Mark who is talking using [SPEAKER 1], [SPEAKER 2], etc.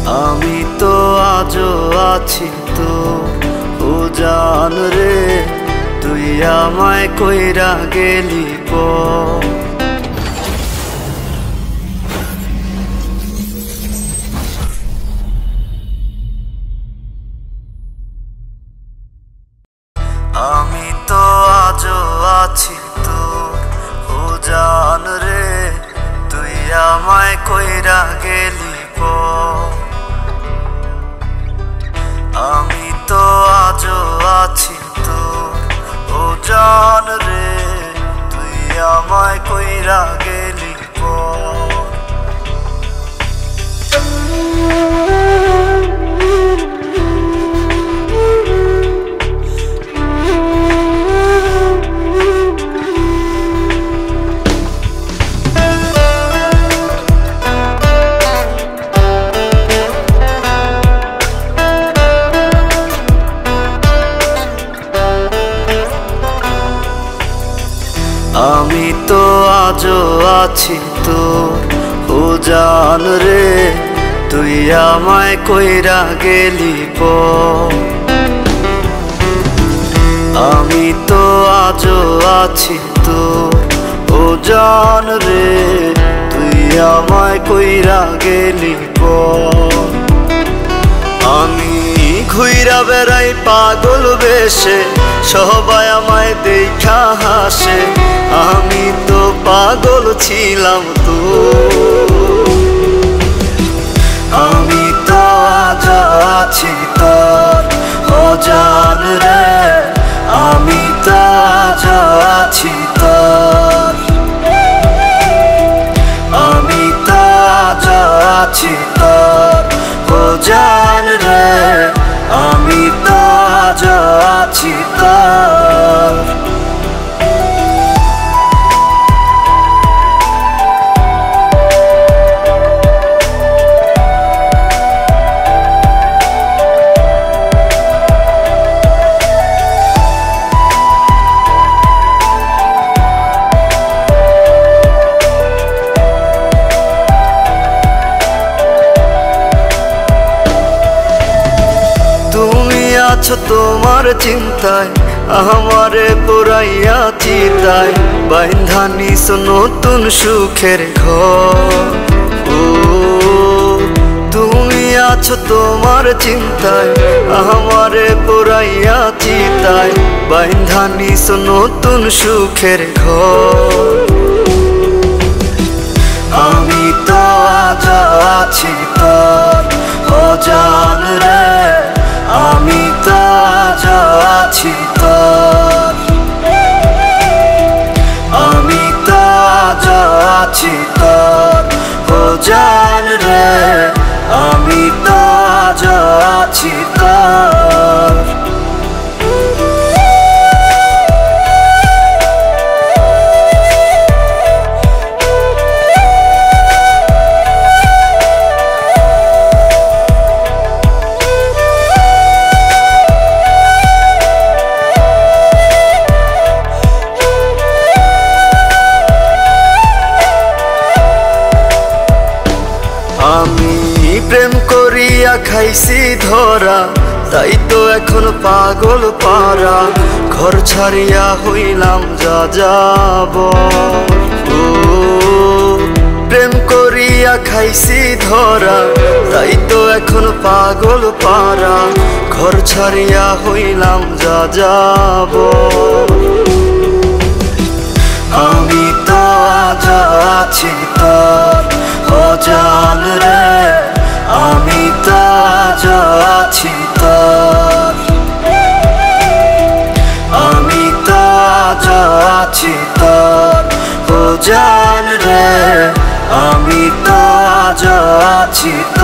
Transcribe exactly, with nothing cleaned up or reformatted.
[SPEAKER 1] আমি তো আজও আছি তো ও জান রে, তুই আমায় কইরা গেলি পর। আমি তো আজও আছি তো ও জান রে, তুই আমায় কইরা গেলি পর। আমি তো আজও আছি তো ও জান রে, তুই আমায় কইরা গেলি পর। আমি তো আজও আছি তো ও জান রে, তুই আমায় কইরা গেলি পর। আমি তো আজও আছি তো ও জান রে, তুই আমায় কইরা গেলি পর। আমি ঘুইরা বেড়াই পাগল বেশে, সবাই আমায় দেখা হাসে, আমি তো পাগল ছিলাম তো। আমি তো আজ আছি তোর ও জান রে, আমি তো আজ আছি তোর। আমি তো আজ আছি তোর ও জান রে, আমি তো আজ আছি তোর। আছো তোমার চিন্তায় আমারে পুরাইয়া চিতায়, বাইন্ধা নিস নতুন সুখের ঘর। ও তুমি আছো তোমার চিন্তায় আমারে পুরাইয়া চিতায়, বাইন্ধা নিস নতুন সুখের ঘর। আমি তো আজ আছি তোর ও জান রে, আমি তো আজ আছি তোর। আমি তো আজ আছি তোর ও জান রে, আমি তো আজ আছি তোর। আমি প্রেম করিয়া খাইছি ধরা, তাই তো এখন পাগল পারা, ঘর ছাড়িয়া হইলাম যা যাব। ও প্রেম করিয়া খাইছি ধরা, তাই তো এখন পাগল পারা, ঘর ছাড়িয়া হইলাম যা যাব। আমি তো আজ আছি তোর ও জান রে, আমি তো আজ আছি তোর। আমি তো আজ আছি তোর ও জান রে, আমি তো আজ আছি তোর।